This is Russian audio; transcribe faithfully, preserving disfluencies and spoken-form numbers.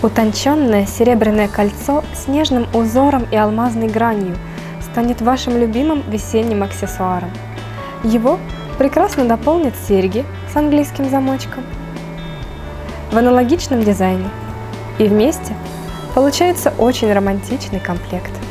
Утонченное серебряное кольцо с нежным узором и алмазной гранью станет вашим любимым весенним аксессуаром. Его прекрасно дополнят серьги с английским замочком в аналогичном дизайне. И вместе получается очень романтичный комплект.